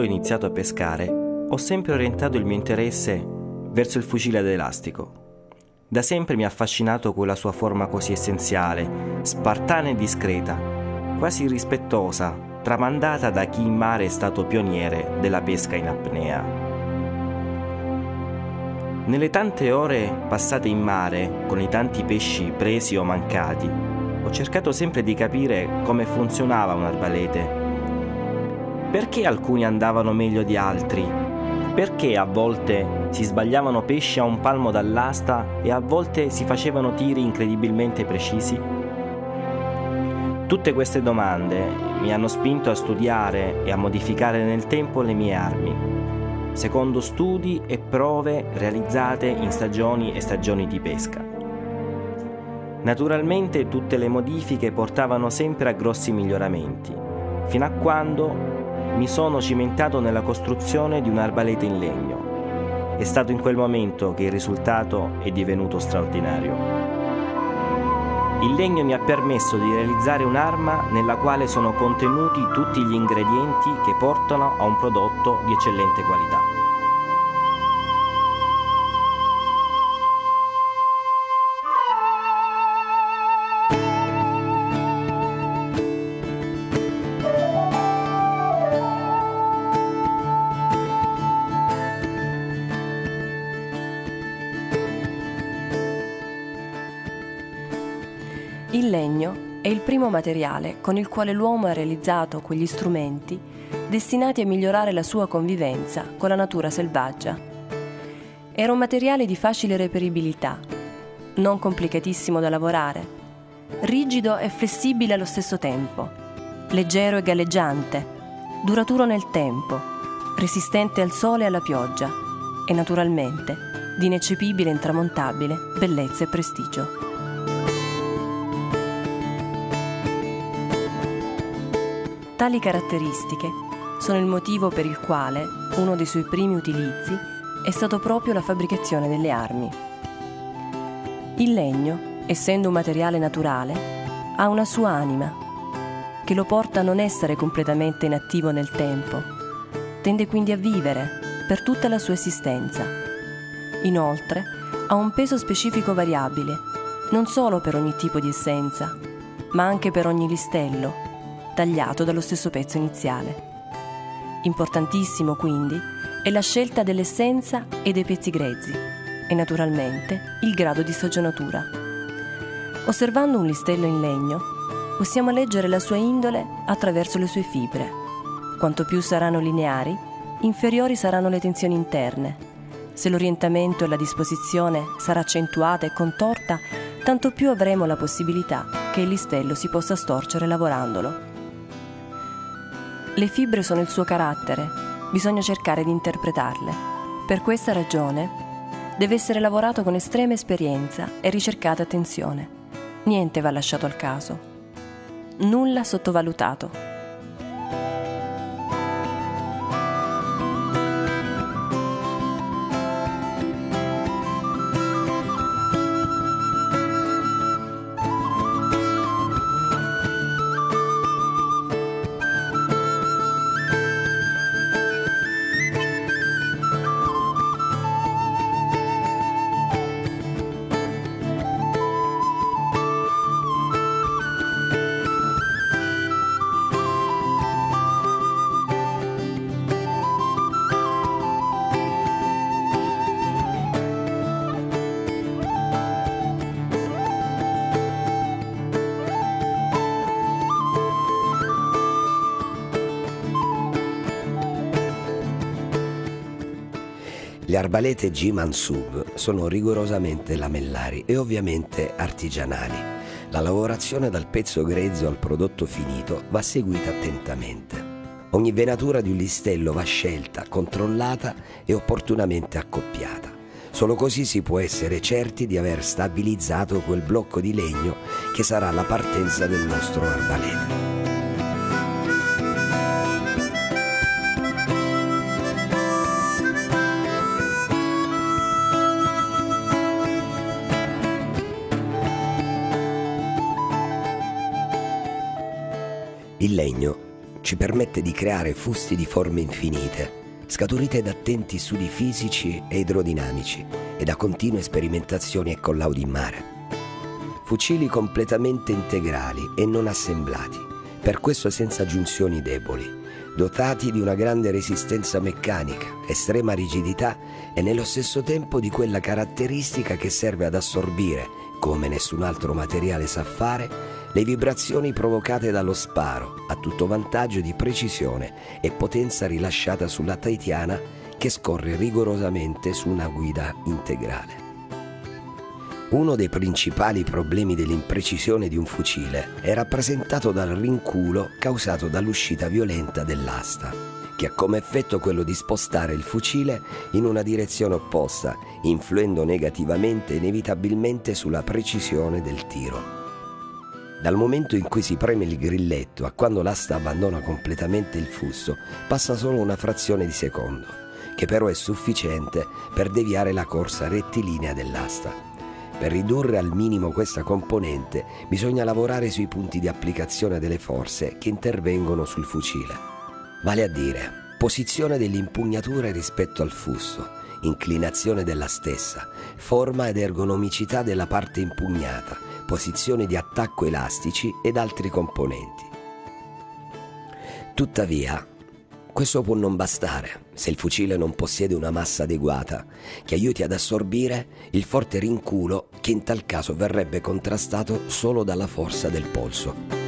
ho iniziato a pescare, ho sempre orientato il mio interesse verso il fucile ad elastico. Da sempre mi ha affascinato quella sua forma così essenziale, spartana e discreta, quasi rispettosa, tramandata da chi in mare è stato pioniere della pesca in apnea. Nelle tante ore passate in mare, con i tanti pesci presi o mancati, ho cercato sempre di capire come funzionava un arbalete. Perché alcuni andavano meglio di altri? Perché a volte si sbagliavano pesci a un palmo dall'asta e a volte si facevano tiri incredibilmente precisi? Tutte queste domande mi hanno spinto a studiare e a modificare nel tempo le mie armi, secondo studi e prove realizzate in stagioni e stagioni di pesca. Naturalmente tutte le modifiche portavano sempre a grossi miglioramenti, fino a quando mi sono cimentato nella costruzione di un arbalete in legno. È stato in quel momento che il risultato è divenuto straordinario. Il legno mi ha permesso di realizzare un'arma nella quale sono contenuti tutti gli ingredienti che portano a un prodotto di eccellente qualità. Il legno è il primo materiale con il quale l'uomo ha realizzato quegli strumenti destinati a migliorare la sua convivenza con la natura selvaggia. Era un materiale di facile reperibilità, non complicatissimo da lavorare, rigido e flessibile allo stesso tempo, leggero e galleggiante, duraturo nel tempo, resistente al sole e alla pioggia e naturalmente di ineccepibile e intramontabile bellezza e prestigio. Tali caratteristiche sono il motivo per il quale uno dei suoi primi utilizzi è stato proprio la fabbricazione delle armi. Il legno, essendo un materiale naturale, ha una sua anima, che lo porta a non essere completamente inattivo nel tempo. Tende quindi a vivere per tutta la sua esistenza. Inoltre, ha un peso specifico variabile, non solo per ogni tipo di essenza, ma anche per ogni listello, tagliato dallo stesso pezzo iniziale. Importantissimo, quindi, è la scelta dell'essenza e dei pezzi grezzi e, naturalmente, il grado di stagionatura. Osservando un listello in legno, possiamo leggere la sua indole attraverso le sue fibre. Quanto più saranno lineari, inferiori saranno le tensioni interne. Se l'orientamento e la disposizione sarà accentuata e contorta, tanto più avremo la possibilità che il listello si possa storcere lavorandolo. Le fibre sono il suo carattere, bisogna cercare di interpretarle. Per questa ragione deve essere lavorato con estrema esperienza e ricercata attenzione. Niente va lasciato al caso. Nulla sottovalutato. Le arbalete G-Mansub sono rigorosamente lamellari e ovviamente artigianali. La lavorazione dal pezzo grezzo al prodotto finito va seguita attentamente. Ogni venatura di un listello va scelta, controllata e opportunamente accoppiata. Solo così si può essere certi di aver stabilizzato quel blocco di legno che sarà la partenza del nostro arbalete. Il legno ci permette di creare fusti di forme infinite, scaturite da attenti studi fisici e idrodinamici e da continue sperimentazioni e collaudi in mare. Fucili completamente integrali e non assemblati, per questo senza giunzioni deboli, dotati di una grande resistenza meccanica, estrema rigidità e nello stesso tempo di quella caratteristica che serve ad assorbire, come nessun altro materiale sa fare, le vibrazioni provocate dallo sparo, a tutto vantaggio di precisione e potenza rilasciata sulla Tahitiana che scorre rigorosamente su una guida integrale. Uno dei principali problemi dell'imprecisione di un fucile è rappresentato dal rinculo causato dall'uscita violenta dell'asta, che ha come effetto quello di spostare il fucile in una direzione opposta, influendo negativamente e inevitabilmente sulla precisione del tiro. Dal momento in cui si preme il grilletto a quando l'asta abbandona completamente il fusto, passa solo una frazione di secondo, che però è sufficiente per deviare la corsa rettilinea dell'asta. Per ridurre al minimo questa componente bisogna lavorare sui punti di applicazione delle forze che intervengono sul fucile. Vale a dire, posizione dell'impugnatura rispetto al fusto, inclinazione della stessa, forma ed ergonomicità della parte impugnata, posizioni di attacco elastici ed altri componenti. Tuttavia, questo può non bastare se il fucile non possiede una massa adeguata che aiuti ad assorbire il forte rinculo che in tal caso verrebbe contrastato solo dalla forza del polso.